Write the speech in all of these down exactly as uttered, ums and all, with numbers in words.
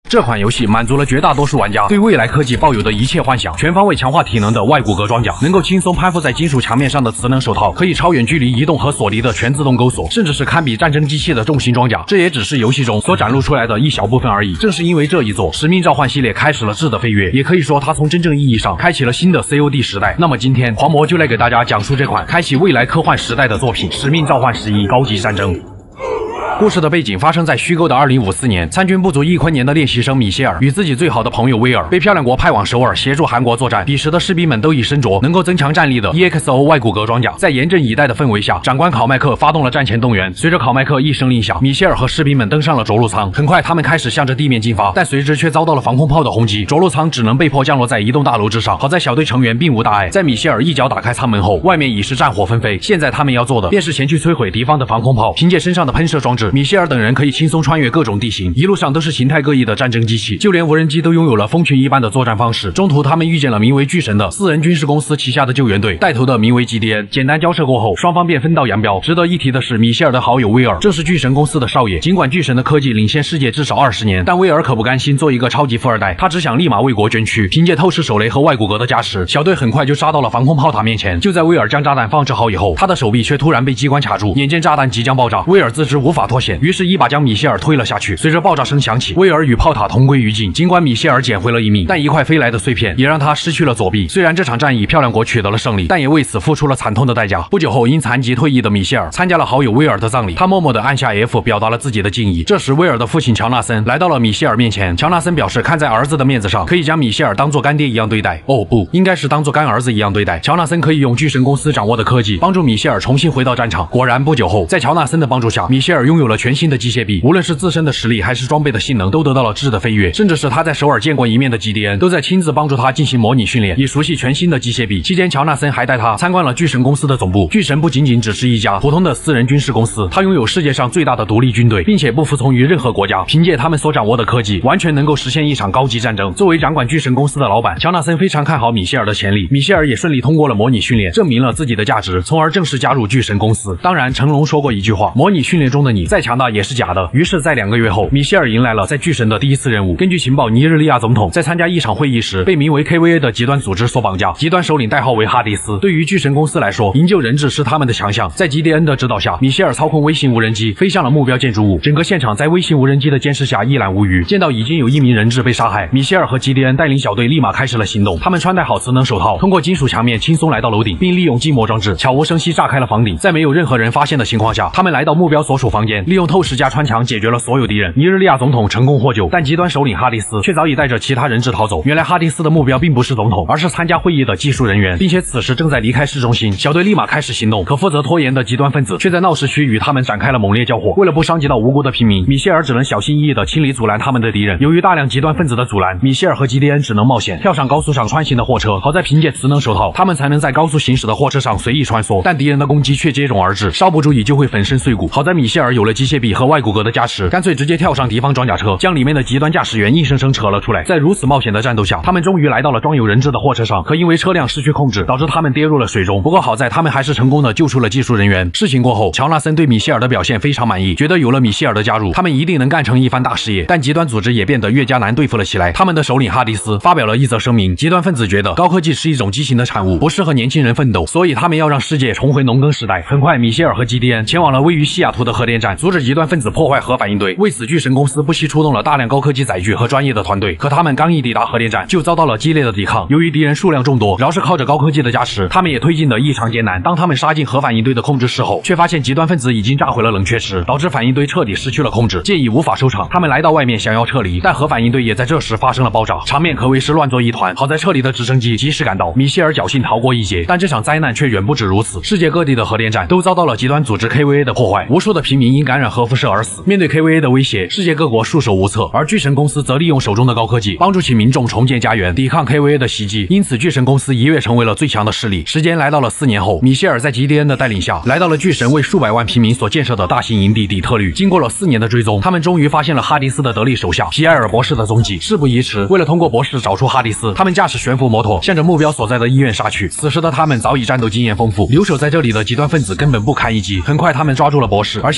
这款游戏满足了绝大多数玩家对未来科技抱有的一切幻想，全方位强化体能的外骨骼装甲，能够轻松攀附在金属墙面上的磁能手套，可以超远距离移动和锁离的全自动钩锁，甚至是堪比战争机器的重型装甲。这也只是游戏中所展露出来的一小部分而已。正是因为这一座，使命召唤系列开始了质的飞跃，也可以说它从真正意义上开启了新的 C O D 时代。那么今天，狂魔就来给大家讲述这款开启未来科幻时代的作品《使命召唤十一：高级战争》。故事的背景发生在虚构的二零五四年，参军不足一坤年的练习生米歇尔与自己最好的朋友威尔被漂亮国派往首尔协助韩国作战。彼时的士兵们都已身着能够增强战力的 E X O 外骨骼装甲，在严阵以待的氛围下，长官考麦克发动了战前动员。随着考麦克一声令下，米歇尔和士兵们登上了着陆舱。很快，他们开始向着地面进发，但随之却遭到了防空炮的轰击，着陆舱只能被迫降落在一栋大楼之上。好在小队成员并无大碍，在米歇尔一脚打开舱门后，外面已是战火纷飞。现在他们要做的便是前去摧毁敌方的防空炮。凭借身上的喷射装置，米歇尔等人可以轻松穿越各种地形，一路上都是形态各异的战争机器，就连无人机都拥有了蜂群一般的作战方式。中途他们遇见了名为巨神的私人军事公司旗下的救援队，带头的名为 G D N。 简单交涉过后，双方便分道扬镳。值得一提的是，米歇尔的好友威尔正是巨神公司的少爷。尽管巨神的科技领先世界至少二十年，但威尔可不甘心做一个超级富二代，他只想立马为国捐躯。凭借透视手雷和外骨骼的加持，小队很快就杀到了防空炮塔面前。就在威尔将炸弹放置好以后，他的手臂却突然被机关卡住，眼见炸弹即将爆炸，威尔自知无法脱险，于是一把将米歇尔推了下去。随着爆炸声响起，威尔与炮塔同归于尽。尽管米歇尔捡回了一命，但一块飞来的碎片也让他失去了左臂。虽然这场战役漂亮国取得了胜利，但也为此付出了惨痛的代价。不久后，因残疾退役的米歇尔参加了好友威尔的葬礼，他默默地按下 F 表达了自己的敬意。这时，威尔的父亲乔纳森来到了米歇尔面前。乔纳森表示，看在儿子的面子上，可以将米歇尔当作干爹一样对待。哦不，应该是当作干儿子一样对待。乔纳森可以用巨神公司掌握的科技帮助米歇尔重新回到战场。果然，不久后，在乔纳森的帮助下，米歇尔拥有了全新的机械臂，无论是自身的实力还是装备的性能都得到了质的飞跃，甚至是他在首尔见过一面的 G D N 都在亲自帮助他进行模拟训练，以熟悉全新的机械臂。期间，乔纳森还带他参观了巨神公司的总部。巨神不仅仅只是一家普通的私人军事公司，它拥有世界上最大的独立军队，并且不服从于任何国家。凭借他们所掌握的科技，完全能够实现一场高级战争。作为掌管巨神公司的老板，乔纳森非常看好米歇尔的潜力。米歇尔也顺利通过了模拟训练，证明了自己的价值，从而正式加入巨神公司。当然，成龙说过一句话：模拟训练中的你再强大也是假的。于是，在两个月后，米歇尔迎来了在巨神的第一次任务。根据情报，尼日利亚总统在参加一场会议时，被名为 K V A 的极端组织所绑架，极端首领代号为哈迪斯。对于巨神公司来说，营救人质是他们的强项。在 G D N 的指导下，米歇尔操控微型无人机飞向了目标建筑物，整个现场在微型无人机的监视下一览无余。见到已经有一名人质被杀害，米歇尔和 G D N 带领小队立马开始了行动。他们穿戴好磁能手套，通过金属墙面轻松来到楼顶，并利用寂寞装置悄无声息炸开了房顶。在没有任何人发现的情况下，他们来到目标所属房间，利用透视加穿墙解决了所有敌人。尼日利亚总统成功获救，但极端首领哈迪斯却早已带着其他人质逃走。原来哈迪斯的目标并不是总统，而是参加会议的技术人员，并且此时正在离开市中心。小队立马开始行动，可负责拖延的极端分子却在闹市区与他们展开了猛烈交火。为了不伤及到无辜的平民，米歇尔只能小心翼翼地清理阻拦他们的敌人。由于大量极端分子的阻拦，米歇尔和 G D N 只能冒险跳上高速上穿行的货车。好在凭借磁能手套，他们才能在高速行驶的货车上随意穿梭，但敌人的攻击却接踵而至，稍不注意就会粉身碎骨。好在米歇尔有了机械臂和外骨骼的加持，干脆直接跳上敌方装甲车，将里面的极端驾驶员硬生生扯了出来。在如此冒险的战斗下，他们终于来到了装有人质的货车上，可因为车辆失去控制，导致他们跌入了水中。不过好在他们还是成功的救出了技术人员。事情过后，乔纳森对米歇尔的表现非常满意，觉得有了米歇尔的加入，他们一定能干成一番大事业。但极端组织也变得越加难对付了起来。他们的首领哈迪斯发表了一则声明：极端分子觉得高科技是一种畸形的产物，不适合年轻人奋斗，所以他们要让世界重回农耕时代。很快，米歇尔和 G D N 前往了位于西雅图的核电站，阻止极端分子破坏核反应堆。为此，巨神公司不惜出动了大量高科技载具和专业的团队。可他们刚一抵达核电站，就遭到了激烈的抵抗。由于敌人数量众多，饶是靠着高科技的加持，他们也推进的异常艰难。当他们杀进核反应堆的控制室后，却发现极端分子已经炸毁了冷却池，导致反应堆彻底失去了控制，建议无法收场。他们来到外面想要撤离，但核反应堆也在这时发生了爆炸，场面可谓是乱作一团。好在撤离的直升机及时赶到，米歇尔侥幸逃过一劫。但这场灾难却远不止如此，世界各地的核电站都遭到了极端组织 K V A 的破坏，无数的平民因感染核辐射而死。面对 K V A 的威胁，世界各国束手无策，而巨神公司则利用手中的高科技帮助起民众重建家园，抵抗 K V A 的袭击。因此，巨神公司一跃成为了最强的势力。时间来到了四年后，米歇尔在 G D N 的带领下，来到了巨神为数百万平民所建设的大型营地底特律。经过了四年的追踪，他们终于发现了哈迪斯的得力手下皮埃尔博士的踪迹。事不宜迟，为了通过博士找出哈迪斯，他们驾驶悬浮摩托向着目标所在的医院杀去。此时的他们早已战斗经验丰富，留守在这里的极端分子根本不堪一击。很快，他们抓住了博士，而现在需要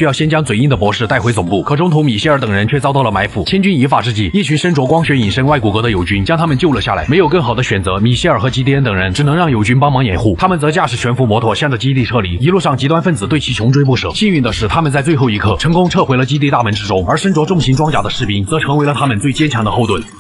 要先将嘴硬的博士带回总部，可中途米歇尔等人却遭到了埋伏。千钧一发之际，一群身着光学隐身外骨骼的友军将他们救了下来。没有更好的选择，米歇尔和基迪恩等人只能让友军帮忙掩护，他们则驾驶悬浮摩托向着基地撤离。一路上，极端分子对其穷追不舍。幸运的是，他们在最后一刻成功撤回了基地大门之中，而身着重型装甲的士兵则成为了他们最坚强的后盾。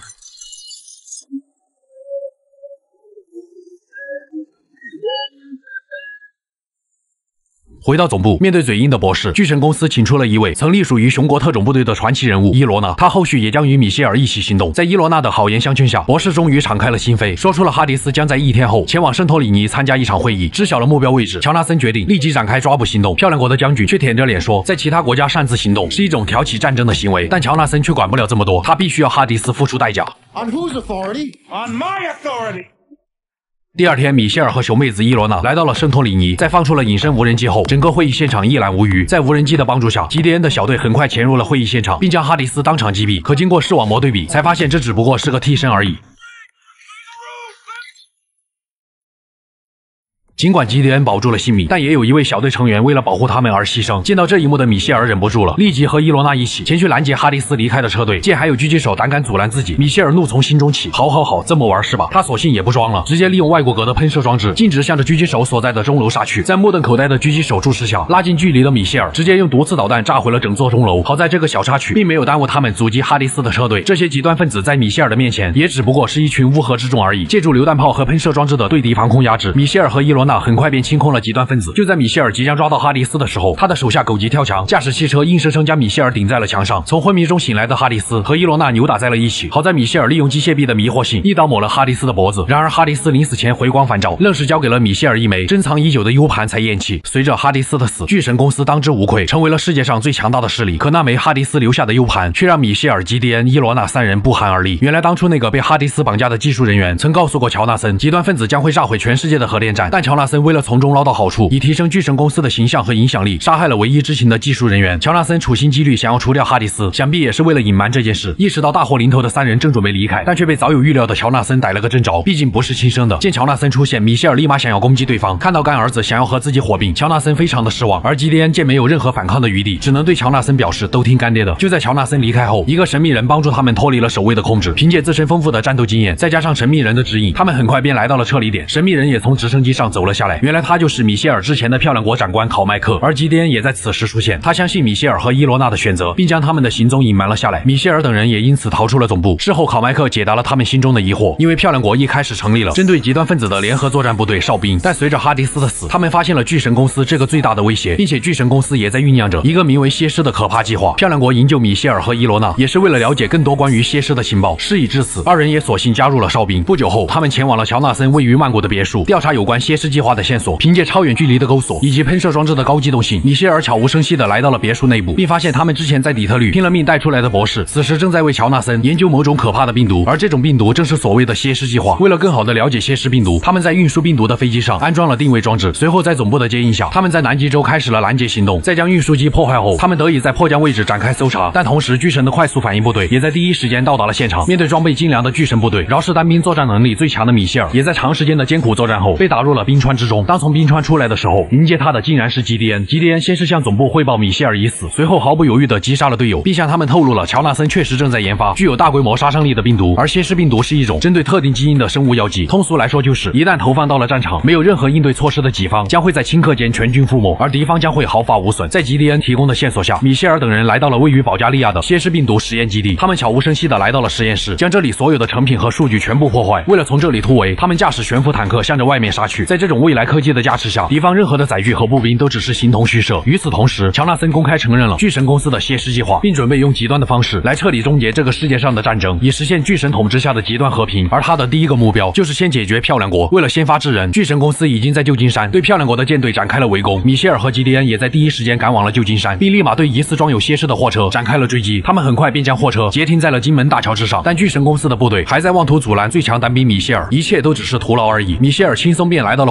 回到总部，面对嘴硬的博士，巨神公司请出了一位曾隶属于熊国特种部队的传奇人物伊罗娜，他后续也将与米歇尔一起行动。在伊罗娜的好言相劝下，博士终于敞开了心扉，说出了哈迪斯将在一天后前往圣托里尼参加一场会议。知晓了目标位置，乔纳森决定立即展开抓捕行动。漂亮国的将军却舔着脸说，在其他国家擅自行动是一种挑起战争的行为，但乔纳森却管不了这么多，他必须要哈迪斯付出代价。 On whose authority? On my authority. 第二天，米歇尔和熊妹子伊罗娜来到了圣托里尼，在放出了隐身无人机后，整个会议现场一览无余。在无人机的帮助下，基迪恩的小队很快潜入了会议现场，并将哈迪斯当场击毙。可经过视网膜对比，才发现这只不过是个替身而已。尽管基迪恩保住了性命，但也有一位小队成员为了保护他们而牺牲。见到这一幕的米歇尔忍不住了，立即和伊罗娜一起前去拦截哈迪斯离开的车队。见还有狙击手胆敢阻拦自己，米歇尔怒从心中起。好好好，这么玩是吧？他索性也不装了，直接利用外骨骼的喷射装置，径直向着狙击手所在的钟楼杀去。在目瞪口呆的狙击手注视下，拉近距离的米歇尔直接用毒刺导弹炸毁了整座钟楼。好在这个小插曲并没有耽误他们阻击哈迪斯的车队。这些极端分子在米歇尔的面前也只不过是一群乌合之众而已。借助榴弹炮和喷射装置的对敌防空压制，米歇尔和伊罗娜很快便清空了极端分子。就在米歇尔即将抓到哈迪斯的时候，他的手下狗急跳墙，驾驶汽车硬生生将米歇尔顶在了墙上。从昏迷中醒来的哈迪斯和伊罗娜扭打在了一起。好在米歇尔利用机械臂的迷惑性，一刀抹了哈迪斯的脖子。然而哈迪斯临死前回光返照，愣是交给了米歇尔一枚珍藏已久的 U 盘才咽气。随着哈迪斯的死，巨神公司当之无愧成为了世界上最强大的势力。可那枚哈迪斯留下的 U 盘却让米歇尔、基迪恩、伊罗娜三人不寒而栗。原来当初那个被哈迪斯绑架的技术人员曾告诉过乔纳森，极端分子将会炸毁全世界的核电站，但乔纳森为了从中捞到好处，以提升巨神公司的形象和影响力，杀害了唯一知情的技术人员。乔纳森处心积虑想要除掉哈迪斯，想必也是为了隐瞒这件事。意识到大祸临头的三人正准备离开，但却被早有预料的乔纳森逮了个正着，毕竟不是亲生的。见乔纳森出现，米歇尔立马想要攻击对方。看到干儿子想要和自己火并，乔纳森非常的失望。而基迪恩见没有任何反抗的余地，只能对乔纳森表示都听干爹的。就在乔纳森离开后，一个神秘人帮助他们脱离了守卫的控制。凭借自身丰富的战斗经验，再加上神秘人的指引，他们很快便来到了撤离点。神秘人也从直升机上走了下来，原来他就是米歇尔之前的漂亮国长官考麦克。而基迪恩也在此时出现，他相信米歇尔和伊罗娜的选择，并将他们的行踪隐瞒了下来。米歇尔等人也因此逃出了总部。事后考麦克解答了他们心中的疑惑，因为漂亮国一开始成立了针对极端分子的联合作战部队哨兵，但随着哈迪斯的死，他们发现了巨神公司这个最大的威胁，并且巨神公司也在酝酿着一个名为歇尸的可怕计划。漂亮国营救米歇尔和伊罗娜，也是为了了解更多关于歇尸的情报。事已至此，二人也索性加入了哨兵。不久后，他们前往了乔纳森位于曼谷的别墅，调查有关歇尸计划的线索。凭借超远距离的钩索以及喷射装置的高机动性，米歇尔悄无声息地来到了别墅内部，并发现他们之前在底特律拼了命带出来的博士，此时正在为乔纳森研究某种可怕的病毒，而这种病毒正是所谓的歇尸计划。为了更好地了解歇尸病毒，他们在运输病毒的飞机上安装了定位装置。随后在总部的接应下，他们在南极洲开始了拦截行动。在将运输机破坏后，他们得以在迫降位置展开搜查，但同时巨神的快速反应部队也在第一时间到达了现场。面对装备精良的巨神部队，饶是单兵作战能力最强的米歇尔，也在长时间的艰苦作战后被打入了冰川之中。当从冰川出来的时候，迎接他的竟然是基迪恩。基迪恩先是向总部汇报米歇尔已死，随后毫不犹豫地击杀了队友，并向他们透露了乔纳森确实正在研发具有大规模杀伤力的病毒，而歇尸病毒是一种针对特定基因的生物药剂。通俗来说就是，一旦投放到了战场，没有任何应对措施的己方将会在顷刻间全军覆没，而敌方将会毫发无损。在基迪恩提供的线索下，米歇尔等人来到了位于保加利亚的歇尸病毒实验基地。他们悄无声息地来到了实验室，将这里所有的成品和数据全部破坏。为了从这里突围，他们驾驶悬浮坦克向着外面杀去。在这种未来科技的加持下，敌方任何的载具和步兵都只是形同虚设。与此同时，乔纳森公开承认了巨神公司的歇尸计划，并准备用极端的方式来彻底终结这个世界上的战争，以实现巨神统治下的极端和平。而他的第一个目标就是先解决漂亮国。为了先发制人，巨神公司已经在旧金山对漂亮国的舰队展开了围攻。米歇尔和基迪恩也在第一时间赶往了旧金山，并立马对疑似装有歇尸的货车展开了追击。他们很快便将货车截停在了金门大桥之上，但巨神公司的部队还在妄图阻拦最强单兵米歇尔，一切都只是徒劳而已。米歇尔轻松便来到了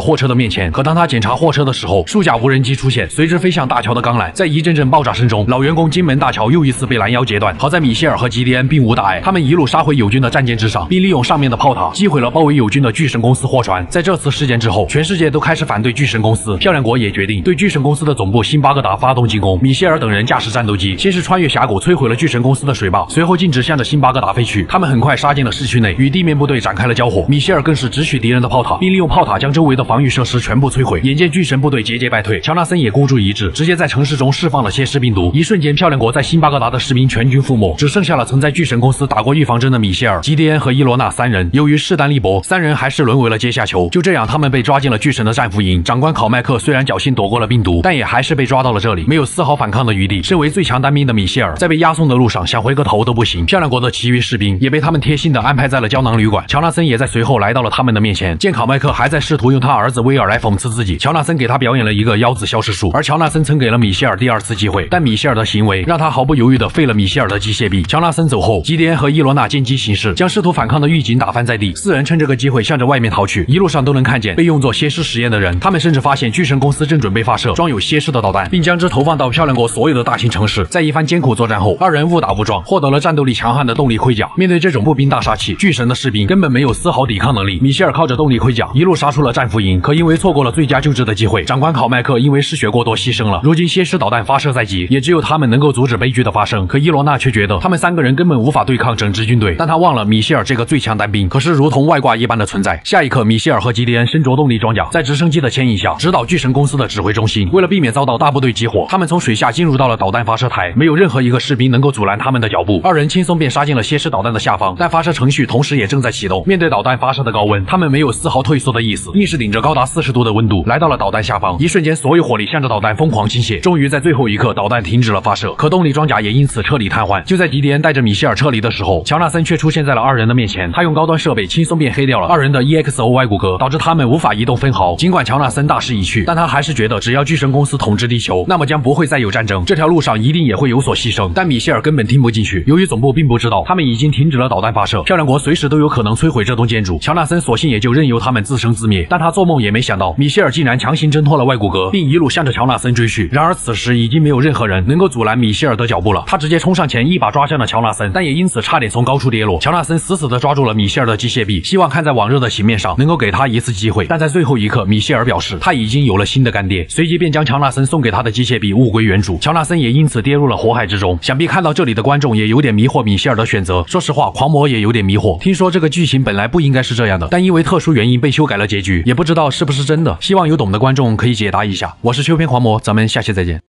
货车的面前。可当他检查货车的时候，数架无人机出现，随之飞向大桥的钢缆。在一阵阵爆炸声中，老员工金门大桥又一次被拦腰截断。好在米歇尔和吉迪恩并无大碍，他们一路杀回友军的战舰之上，并利用上面的炮塔击毁了包围友军的巨神公司货船。在这次事件之后，全世界都开始反对巨神公司，漂亮国也决定对巨神公司的总部辛巴格达发动进攻。米歇尔等人驾驶战斗机，先是穿越峡谷摧毁了巨神公司的水坝，随后径直向着辛巴格达飞去。他们很快杀进了市区内，与地面部队展开了交火。米歇尔更是直取敌人的炮塔，并利用炮塔将周围的防御设施全部摧毁。眼见巨神部队节节败退，乔纳森也孤注一掷，直接在城市中释放了蝎尸病毒。一瞬间，漂亮国在辛巴格达的士兵全军覆没，只剩下了曾在巨神公司打过预防针的米歇尔、吉迪恩和伊罗纳三人。由于势单力薄，三人还是沦为了阶下囚。就这样，他们被抓进了巨神的战俘营。长官考麦克虽然侥幸躲过了病毒，但也还是被抓到了这里，没有丝毫反抗的余地。身为最强单兵的米歇尔，在被押送的路上想回个头都不行。漂亮国的其余士兵也被他们贴心的安排在了胶囊旅馆。乔纳森也在随后来到了他们的面前，见考麦克还在试图用他儿子威尔来讽刺自己，乔纳森给他表演了一个腰子消失术。而乔纳森曾给了米歇尔第二次机会，但米歇尔的行为让他毫不犹豫地废了米歇尔的机械臂。乔纳森走后，吉迪恩和伊罗纳见机行事，将试图反抗的狱警打翻在地。四人趁这个机会向着外面逃去，一路上都能看见被用作蝎尸实验的人。他们甚至发现巨神公司正准备发射装有蝎尸的导弹，并将之投放到漂亮国所有的大型城市。在一番艰苦作战后，二人误打误撞获得了战斗力强悍的动力盔甲。面对这种步兵大杀器，巨神的士兵根本没有丝毫抵抗能力。米歇尔靠着动力盔甲一路杀出了战俘营，可因为错过了最佳救治的机会，长官考麦克因为失血过多牺牲了。如今蝎尸导弹发射在即，也只有他们能够阻止悲剧的发生。可伊罗娜却觉得他们三个人根本无法对抗整支军队，但他忘了米歇尔这个最强单兵可是如同外挂一般的存在。下一刻，米歇尔和吉迪恩身着动力装甲，在直升机的牵引下直捣巨神公司的指挥中心。为了避免遭到大部队集火，他们从水下进入到了导弹发射台，没有任何一个士兵能够阻拦他们的脚步。二人轻松便杀进了蝎尸导弹的下方，但发射程序同时也正在启动。面对导弹发射的高温，他们没有丝毫退缩的意思，硬是顶着高达四十度的温度来到了导弹下方。一瞬间，所有火力向着导弹疯狂倾泻。终于在最后一刻，导弹停止了发射，可动力装甲也因此彻底瘫痪。就在迪迪恩带着米歇尔撤离的时候，乔纳森却出现在了二人的面前。他用高端设备轻松便黑掉了二人的 E X O Y 骨骼，导致他们无法移动分毫。尽管乔纳森大势已去，但他还是觉得只要巨神公司统治地球，那么将不会再有战争，这条路上一定也会有所牺牲。但米歇尔根本听不进去，由于总部并不知道他们已经停止了导弹发射，漂亮国随时都有可能摧毁这栋建筑。乔纳森索性也就任由他们自生自灭，但他做梦也没想到米歇尔竟然强行挣脱了外骨骼，并一路向着乔纳森追去。然而此时已经没有任何人能够阻拦米歇尔的脚步了，他直接冲上前一把抓向了乔纳森，但也因此差点从高处跌落。乔纳森死死地抓住了米歇尔的机械臂，希望看在往日的情面上能够给他一次机会。但在最后一刻，米歇尔表示他已经有了新的干爹，随即便将乔纳森送给他的机械臂物归原主。乔纳森也因此跌入了火海之中。想必看到这里的观众也有点迷惑米歇尔的选择，说实话，狂魔也有点迷惑。听说这个剧情本来不应该是这样的，但因为特殊原因被修改了结局，也不知道是不是真的，希望有懂的观众可以解答一下。我是秋篇狂魔，咱们下期再见。